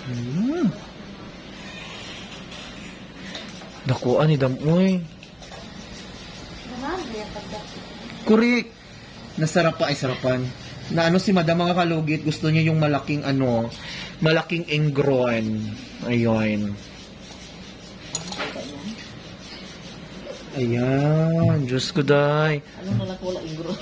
Dakuan ni Damoy. Correct. Nasarap pa ay sarapan. Na ano si Madam mga kalugit, gusto niya yung malaking malaking ingron. Ayun. Ayan, Diyos ko day. Ano na lang wala ingron?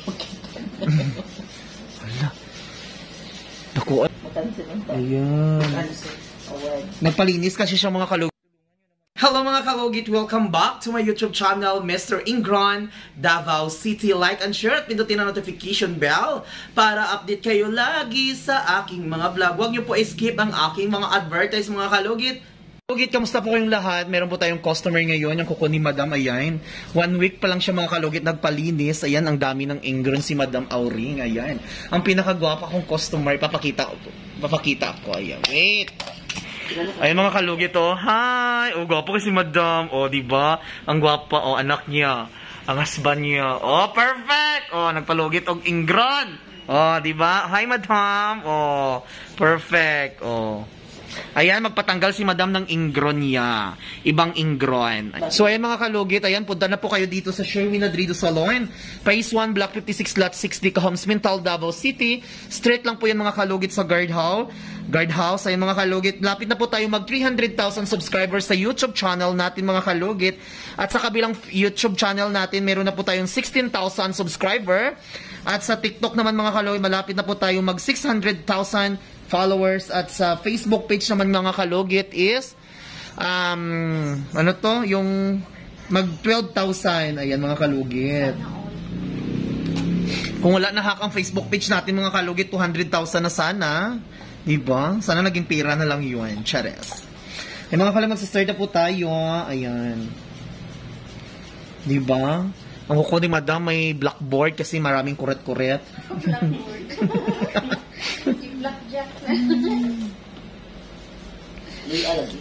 Hala. Dakuan. Ayan. Nagpalinis kasi siya mga kalugit. Hello mga kalugit! Welcome back to my YouTube channel, Mr. Ingron, Davao City. Like and share at pindutin ang notification bell para update kayo lagi sa aking mga vlog. Huwag niyo po skip ang aking mga advertise mga kalugit. Kalugit, kamusta po kayong lahat? Meron po tayong customer ngayon, yung kuko ni Madam. Ayan. 1 week pa lang siya mga kalugit nagpalinis. Ayan, ang dami ng ingron si Madam Auring. Ayan. Ang pinakagwapa kong customer, papakita ko. Ayan. Wait! Ay mga kalugit oh. Hi. Oh, gwapo kasi Madam. Oh, di ba? Ang gwapa oh, anak niya. Ang husband niya. Oh, perfect. Oh, nagpalugit og ingron. Oh, di ba? Hi Madam. Oh, perfect. Oh. Ayan, magpatanggal si Madam ng ingron niya. Ibang ingron. So, ayan mga kalugit. Ayan, punta na po kayo dito sa Sherwin Adrido Salon. Phase 1, Block 56, Lot 60, Cahoms, Mintal, Davao City. Straight lang po yan mga kalugit sa guardhouse. Ayan mga kalugit. Lapit na po tayo mag 300,000 subscribers sa YouTube channel natin mga kalugit. At sa kabilang YouTube channel natin, meron na po tayong 16,000 subscriber. At sa TikTok naman mga kalugit, malapit na po tayo mag 600,000 followers. At sa Facebook page naman mga kalugit is ano to? Yung mag 12,000. Ayan mga kalugit. Kung wala na hack ang Facebook page natin mga kalugit, 200,000 na sana. Diba? Sana naging pira na lang yun. Chares. Ay mga kalugit, magsistart na po tayo. Ayan. Diba? Ang kuko ni Madam may blackboard kasi maraming kuret-kuret. Blackboard. Si Blackjack na. May alagi.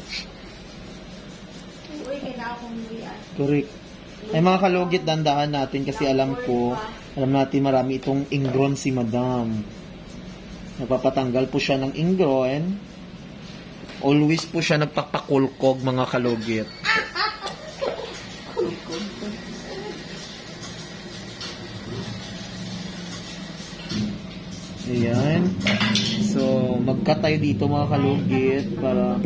Uy, kaya akong liyan. Correct. Ay mga kalugit, dandahan natin kasi alam natin marami itong ingron si Madam. Nagpapatanggal po siya ng ingron. Always po siya nagpapakulkog mga kalugit. Ayan. So, mag-cut tayo dito mga kalugit para...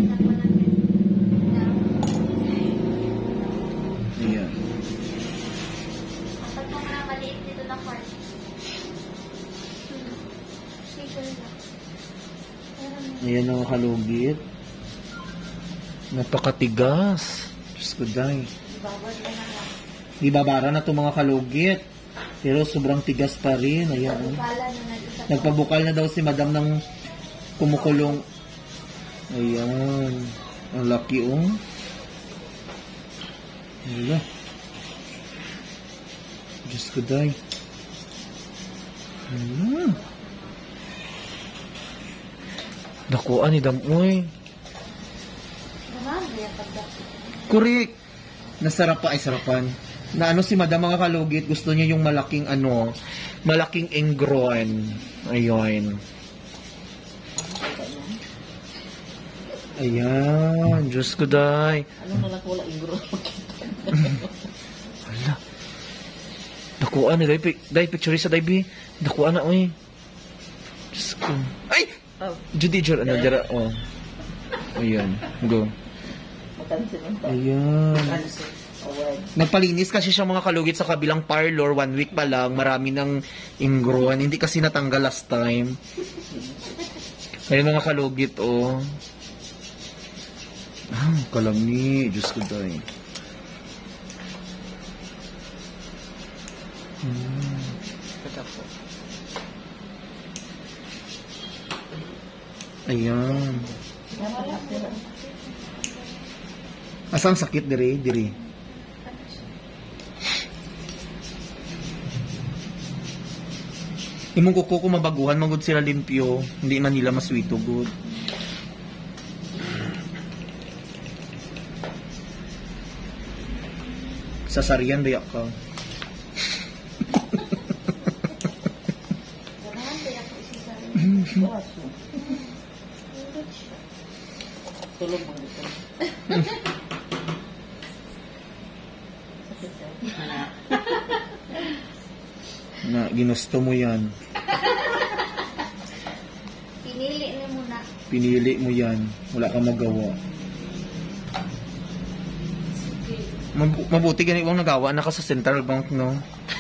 Ayan. Kapag mga maliit dito na part. Ayan mga kalugit. Napakatigas. Diyos ko day. Di babara na ito mga kalugit. Pero sobrang tigas pa rin. Ayan. Nagpabukal na daw si Madam ng kumukulong. Ayan. Ang laki oh. Ayan. Diyos ko day. Ayan. Dakuan ni Damoy. Correct. Nasarap pa ay sarapan. Na ano si Madam mga kalugit, gusto niya yung malaking malaking ingron. Ayun. Ayan, Diyos ko day. Ano na lang wala ingron? Hala. Dakuan ni day picture sa day bi. Dakuan na oy. Diyos ko. Ay. Judy ano dira oh. Ayan, go. Ayan. Nagpalinis kasi siya mga kalugit sa kabilang parlor. 1 week pa lang. Marami ng ingron. Hindi kasi natanggal last time. Kaya mga kalugit, oh. Ah, kalami. Diyos ko tayo. Ayan. Asang sakit diri? Imong kuko ko mabaguhan magud sila limpyo, hindi man nila maswito good. Sasarian ba ka? Tulog mo dito. Sakit sir. Na, ginusto mo yan. Pinili niya muna. Pinili mo yan. Wala kang magawa. Mabuti ganit mong nagawa na ka sa Central Bank, no?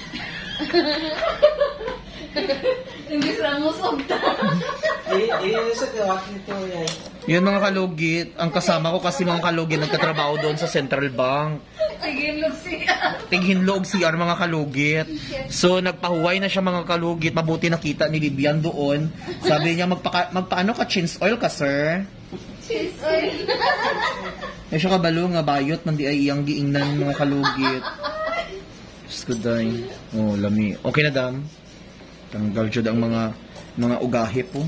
Hindi sa musog ta. Sa kawakin ito yan. Yun mga kalugit. Ang kasama ko kasi mga kalugit nagtatrabaho doon sa Central Bank. Tigilog siya. Tighinlog CR mga kalugit. So nagpahuway na siya mga kalugit. Mabuti nakita ni Vivian doon. Sabi niya magpaano ka, chinse oil ka sir? Cheese oil. Ay siya kabalo nga bayot man di ay iyang giingnan mga kalugit. Diyos ko day. Oh lami. Okay na dam. Tanggal siya ang mga ugahe po.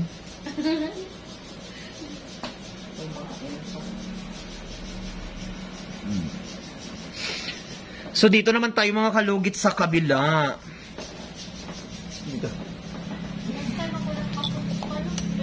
So dito naman tayo mga kalugit sa kabila. Dito. Next time ako nagpaputok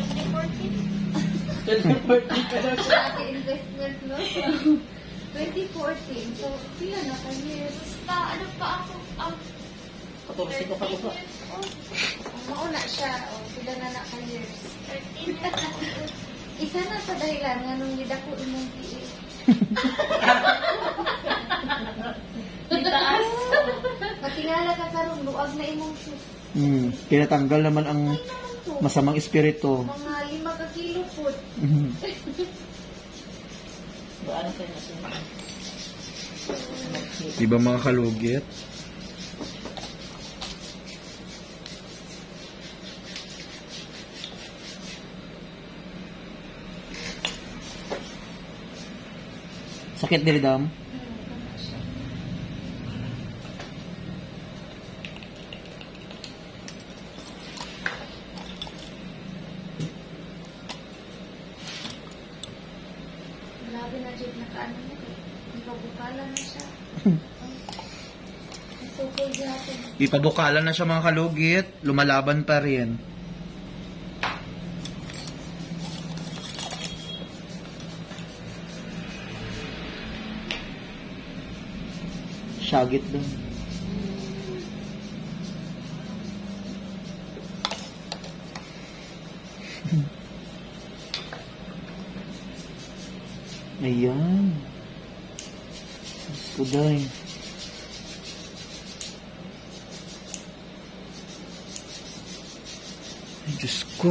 2014. 2014 Dati investment, no? 2014. So, pila na ka years? Basta, ano pa ako? 14 ka pa ko pa. Mauna siya. Pila na ka years? 13 years. Isa na sa dahilan nga nung nidako imong PA. Itaas. Matingala ka karon luag na imong shoes. Kinatanggal naman ang Ay naman to. masamang espiritu. Mga 5 ka kilo po. Ano kayo na siya? Diba mga kalugit? Sakit diri dam? Grabe na dyan nakaano na eh. Ipabukala na siya. Isukol natin. Ipabukalan na siya mga kalugit. Lumalaban pa rin. Syagit doon. Ayan. Kuday. Ay, Diyos ko.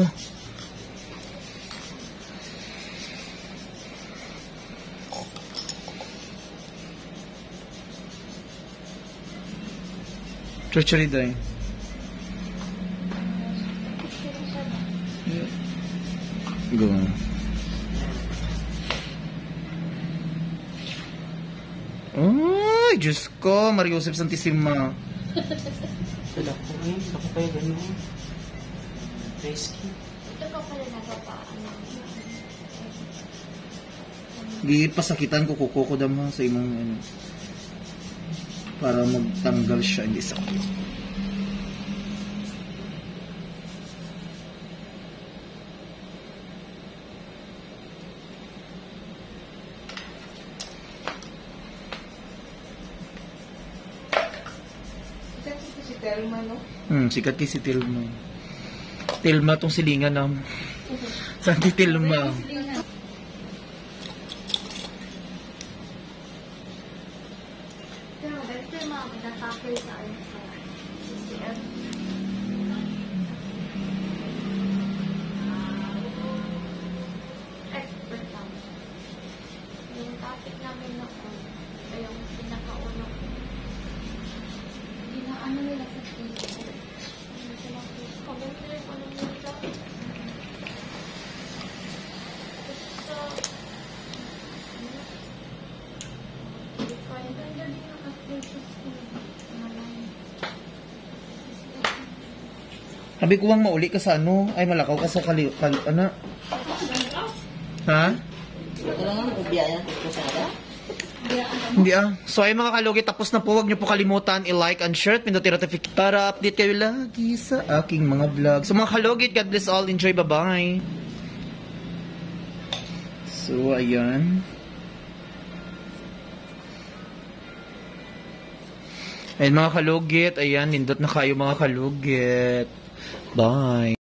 Treachery day. Go. Ay, Diyos ko. Maria Joseph Santissima. Sila ko eh. Ako kayo ganun. Rescue. Ito pa pala nagapaan. Gipasakitan ko kuko ko dama sa imong ano. Para magtanggal siya. Hindi sakit. Si Telma, no? Sikat kay si Tilma. Tilma tong silingan na. Santi Tilma. Pero ganito yung mga nagkakil sa akin sa CCM. Expert lang. Yung topic namin noon, ito yung pinakaunang ano nila sa Facebook. Ano sila sa Facebook? Comment nila yung ano nila. Basta, ang ganda din naka-Facebook ko. Sabi ko bang mauli ka sa ano? Ay, malakaw ka sa ano? Ha? Kailangan magbiyayan ko sa ada. Hindi ah. So ay mga kalugit, tapos na po. Huwag niyo po kalimutan i-like and share at pindutin notification para update kayo lagi sa aking mga vlog. So mga kalugit, God bless all. Enjoy. Bye-bye. So, ayan. Ayan mga kalugit. Ayan, nindot na kayo mga kalugit. Bye.